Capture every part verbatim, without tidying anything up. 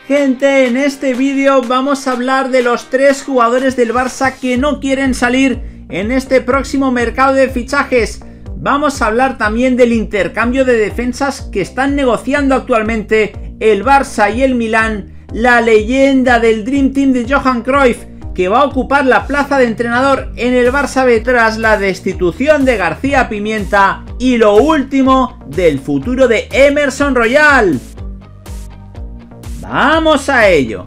Gente, en este vídeo vamos a hablar de los tres jugadores del Barça que no quieren salir en este próximo mercado de fichajes. Vamos a hablar también del intercambio de defensas que están negociando actualmente el Barça y el Milán, la leyenda del Dream Team de Johan Cruyff, que va a ocupar la plaza de entrenador en el Barça B tras la destitución de García Pimienta, y lo último del futuro de Emerson Royal. ¡Vamos a ello!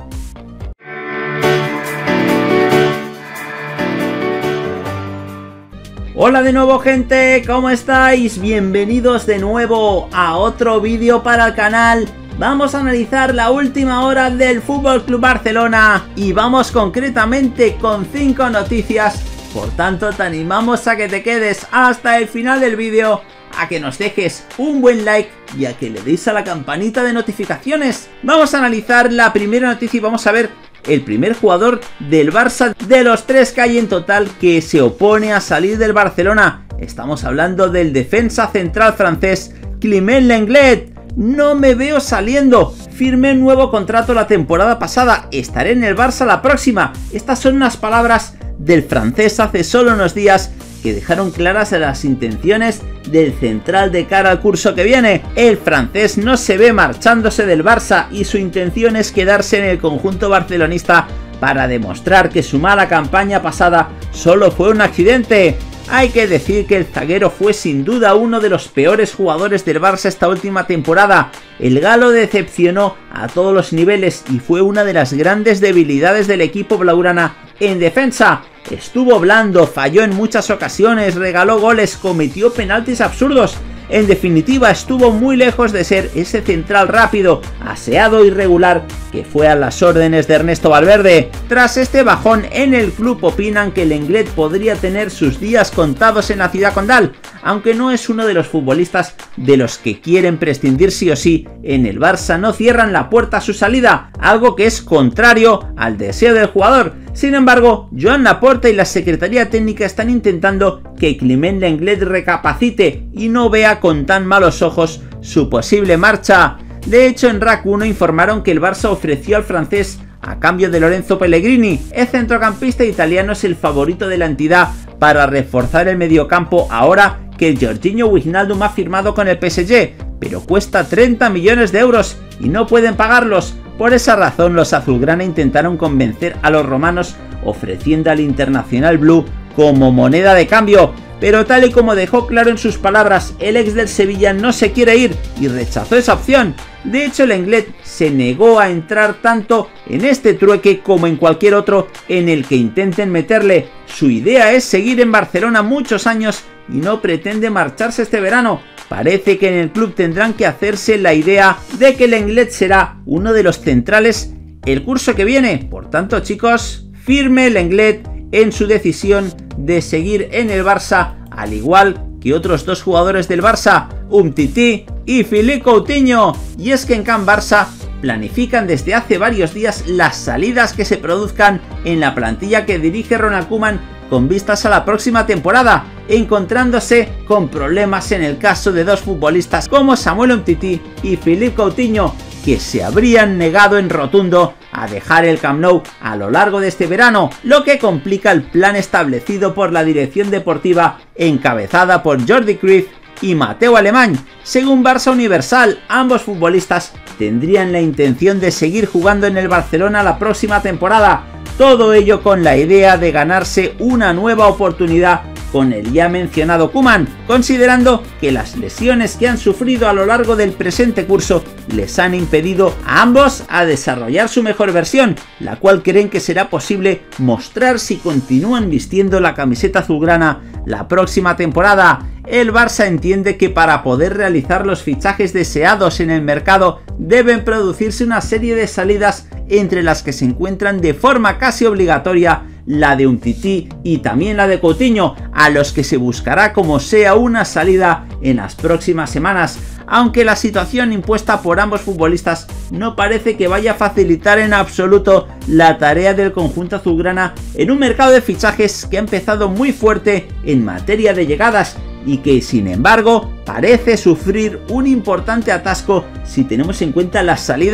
Hola de nuevo, gente, ¿cómo estáis? Bienvenidos de nuevo a otro vídeo para el canal. Vamos a analizar la última hora del F C Barcelona y vamos concretamente con cinco noticias. Por tanto, te animamos a que te quedes hasta el final del vídeo, a que nos dejes un buen like y a que le deis a la campanita de notificaciones. Vamos a analizar la primera noticia y vamos a ver el primer jugador del Barça de los tres que hay en total que se opone a salir del Barcelona. Estamos hablando del defensa central francés Clément Lenglet. No me veo saliendo. Firmé un nuevo contrato la temporada pasada. Estaré en el Barça la próxima. Estas son unas palabras del francés hace solo unos días que dejaron claras las intenciones del central de cara al curso que viene. El francés no se ve marchándose del Barça y su intención es quedarse en el conjunto barcelonista para demostrar que su mala campaña pasada solo fue un accidente. Hay que decir que el zaguero fue sin duda uno de los peores jugadores del Barça esta última temporada. El galo decepcionó a todos los niveles y fue una de las grandes debilidades del equipo blaugrana en defensa. Estuvo blando, falló en muchas ocasiones, regaló goles, cometió penaltis absurdos. En definitiva, estuvo muy lejos de ser ese central rápido, aseado y regular que fue a las órdenes de Ernesto Valverde. Tras este bajón en el club opinan que Lenglet podría tener sus días contados en la ciudad condal, aunque no es uno de los futbolistas de los que quieren prescindir sí o sí. En el Barça no cierran la puerta a su salida, algo que es contrario al deseo del jugador. Sin embargo, Joan Laporta y la Secretaría Técnica están intentando que Clément Lenglet recapacite y no vea con tan malos ojos su posible marcha. De hecho, en R A C uno informaron que el Barça ofreció al francés a cambio de Lorenzo Pellegrini. El centrocampista italiano es el favorito de la entidad para reforzar el mediocampo ahora que el Georginio Wijnaldum ha firmado con el P S G, pero cuesta treinta millones de euros y no pueden pagarlos. Por esa razón, los azulgrana intentaron convencer a los romanos ofreciendo al internacional blue como moneda de cambio, pero tal y como dejó claro en sus palabras, el ex del Sevilla no se quiere ir y rechazó esa opción. De hecho, Lenglet se negó a entrar tanto en este trueque como en cualquier otro en el que intenten meterle. Su idea es seguir en Barcelona muchos años y no pretende marcharse este verano. Parece que en el club tendrán que hacerse la idea de que Lenglet será uno de los centrales el curso que viene. Por tanto, chicos, firme Lenglet en su decisión de seguir en el Barça, al igual que otros dos jugadores del Barça, Umtiti y Philippe Coutinho. Y es que en Can Barça planifican desde hace varios días las salidas que se produzcan en la plantilla que dirige Ronald Koeman con vistas a la próxima temporada, encontrándose con problemas en el caso de dos futbolistas como Samuel Umtiti y Philippe Coutinho, que se habrían negado en rotundo a dejar el Camp Nou a lo largo de este verano, lo que complica el plan establecido por la dirección deportiva encabezada por Jordi Cruyff y Mateu Alemany. Según Barça Universal, ambos futbolistas tendrían la intención de seguir jugando en el Barcelona la próxima temporada, todo ello con la idea de ganarse una nueva oportunidad con el ya mencionado Koeman, considerando que las lesiones que han sufrido a lo largo del presente curso les han impedido a ambos a desarrollar su mejor versión, la cual creen que será posible mostrar si continúan vistiendo la camiseta azulgrana la próxima temporada. El Barça entiende que para poder realizar los fichajes deseados en el mercado deben producirse una serie de salidas, entre las que se encuentran de forma casi obligatoria la de Umtiti y también la de Coutinho, a los que se buscará como sea una salida en las próximas semanas, aunque la situación impuesta por ambos futbolistas no parece que vaya a facilitar en absoluto la tarea del conjunto azulgrana en un mercado de fichajes que ha empezado muy fuerte en materia de llegadas y que, sin embargo, parece sufrir un importante atasco si tenemos en cuenta las salidas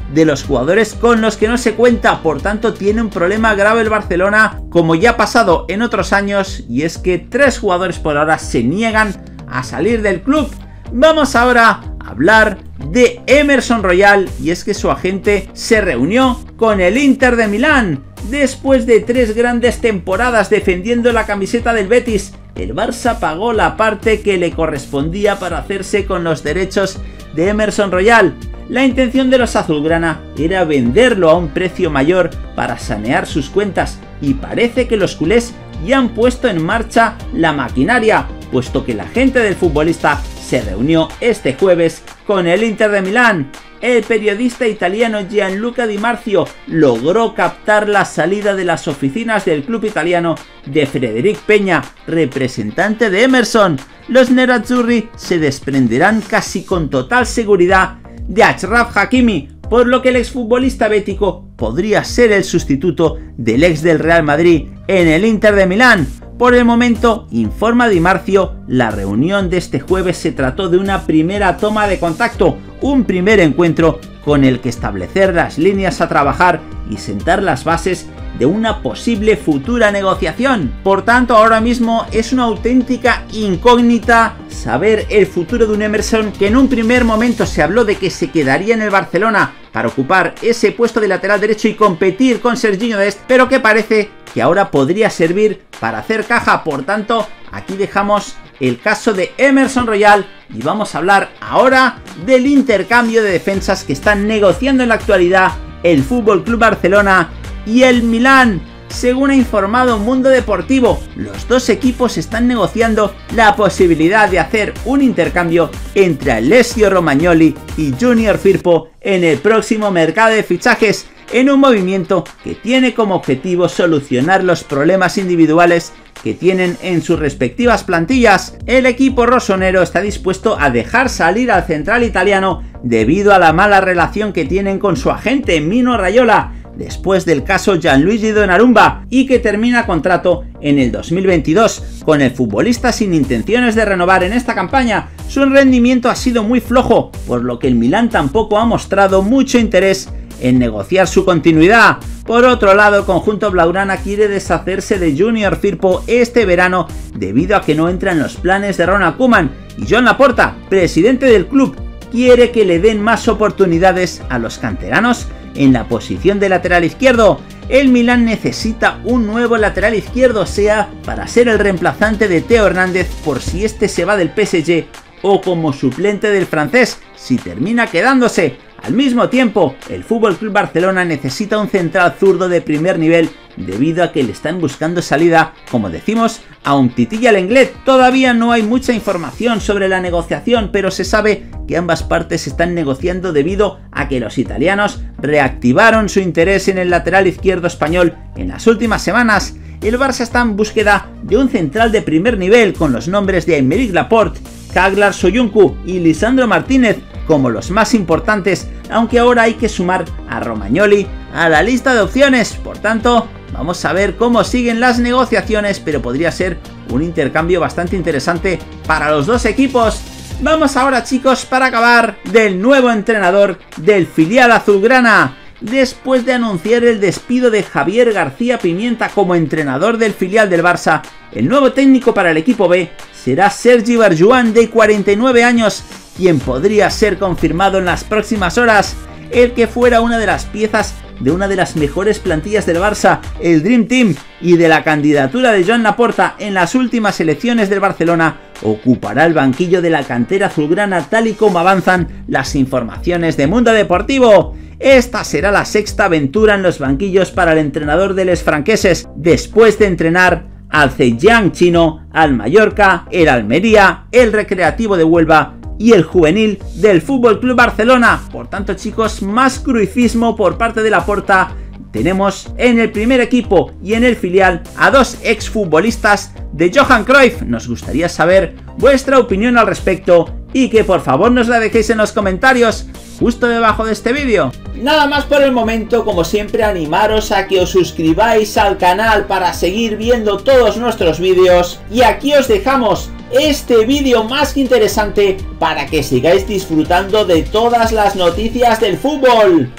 de los jugadores con los que no se cuenta, por tanto tiene un problema grave el Barcelona, como ya ha pasado en otros años, y es que tres jugadores por ahora se niegan a salir del club. Vamos ahora a hablar de Emerson Royal, y es que su agente se reunió con el Inter de Milán. Después de tres grandes temporadas defendiendo la camiseta del Betis, el Barça pagó la parte que le correspondía para hacerse con los derechos de Emerson Royal. La intención de los azulgrana era venderlo a un precio mayor para sanear sus cuentas, y parece que los culés ya han puesto en marcha la maquinaria, puesto que la gente del futbolista se reunió este jueves con el Inter de Milán. El periodista italiano Gianluca Di Marzio logró captar la salida de las oficinas del club italiano de Frederic Peña, representante de Emerson. Los nerazzurri se desprenderán casi con total seguridad de Achraf Hakimi, por lo que el exfutbolista bético podría ser el sustituto del ex del Real Madrid en el Inter de Milán. Por el momento, informa Di Marzio, la reunión de este jueves se trató de una primera toma de contacto, un primer encuentro con el que establecer las líneas a trabajar y sentar las bases de una posible futura negociación. Por tanto, ahora mismo es una auténtica incógnita saber el futuro de un Emerson que en un primer momento se habló de que se quedaría en el Barcelona para ocupar ese puesto de lateral derecho y competir con Serginho Dest, pero que parece que ahora podría servir para hacer caja. Por tanto, aquí dejamos el caso de Emerson Royal y vamos a hablar ahora del intercambio de defensas que están negociando en la actualidad el F C Barcelona y el Milán. Según ha informado Mundo Deportivo, los dos equipos están negociando la posibilidad de hacer un intercambio entre Alessio Romagnoli y Junior Firpo en el próximo mercado de fichajes, en un movimiento que tiene como objetivo solucionar los problemas individuales que tienen en sus respectivas plantillas. El equipo rosonero está dispuesto a dejar salir al central italiano debido a la mala relación que tienen con su agente Mino Raiola, después del caso Gianluigi Donnarumma, y que termina contrato en el dos mil veintidós, con el futbolista sin intenciones de renovar en esta campaña. Su rendimiento ha sido muy flojo, por lo que el Milán tampoco ha mostrado mucho interés en negociar su continuidad. Por otro lado, el conjunto blaugrana quiere deshacerse de Junior Firpo este verano debido a que no entra en los planes de Ronald Koeman, y Joan Laporta, presidente del club, quiere que le den más oportunidades a los canteranos en la posición de lateral izquierdo. El Milán necesita un nuevo lateral izquierdo, sea para ser el reemplazante de Theo Hernández por si este se va del P S G, o como suplente del francés si termina quedándose. Al mismo tiempo, el F C Barcelona necesita un central zurdo de primer nivel debido a que le están buscando salida, como decimos, a un Umtiti Lenglet. Todavía no hay mucha información sobre la negociación, pero se sabe que ambas partes están negociando debido a que los italianos reactivaron su interés en el lateral izquierdo español en las últimas semanas. El Barça está en búsqueda de un central de primer nivel con los nombres de Aymeric Laporte, Caglar Soyuncu y Lisandro Martínez como los más importantes, aunque ahora hay que sumar a Romagnoli a la lista de opciones. Por tanto, vamos a ver cómo siguen las negociaciones, pero podría ser un intercambio bastante interesante para los dos equipos. Vamos ahora, chicos, para acabar, del nuevo entrenador del filial azulgrana. Después de anunciar el despido de Javier García Pimienta como entrenador del filial del Barça, el nuevo técnico para el equipo B será Sergi Barjuan, de cuarenta y nueve años, quien podría ser confirmado en las próximas horas. El que fuera una de las piezas de una de las mejores plantillas del Barça, el Dream Team, y de la candidatura de Joan Laporta en las últimas elecciones del Barcelona, ocupará el banquillo de la cantera azulgrana tal y como avanzan las informaciones de Mundo Deportivo. Esta será la sexta aventura en los banquillos para el entrenador de los franqueses, después de entrenar al Zhejiang chino, al Mallorca, el Almería, el Recreativo de Huelva y el juvenil del F C Barcelona. Por tanto, chicos, más cruifismo por parte de Laporta. Tenemos en el primer equipo y en el filial a dos exfutbolistas de Johan Cruyff. Nos gustaría saber vuestra opinión al respecto y que por favor nos la dejéis en los comentarios justo debajo de este vídeo. Nada más por el momento. Como siempre, animaros a que os suscribáis al canal para seguir viendo todos nuestros vídeos, y aquí os dejamos este vídeo más que interesante para que sigáis disfrutando de todas las noticias del fútbol.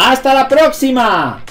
¡Hasta la próxima!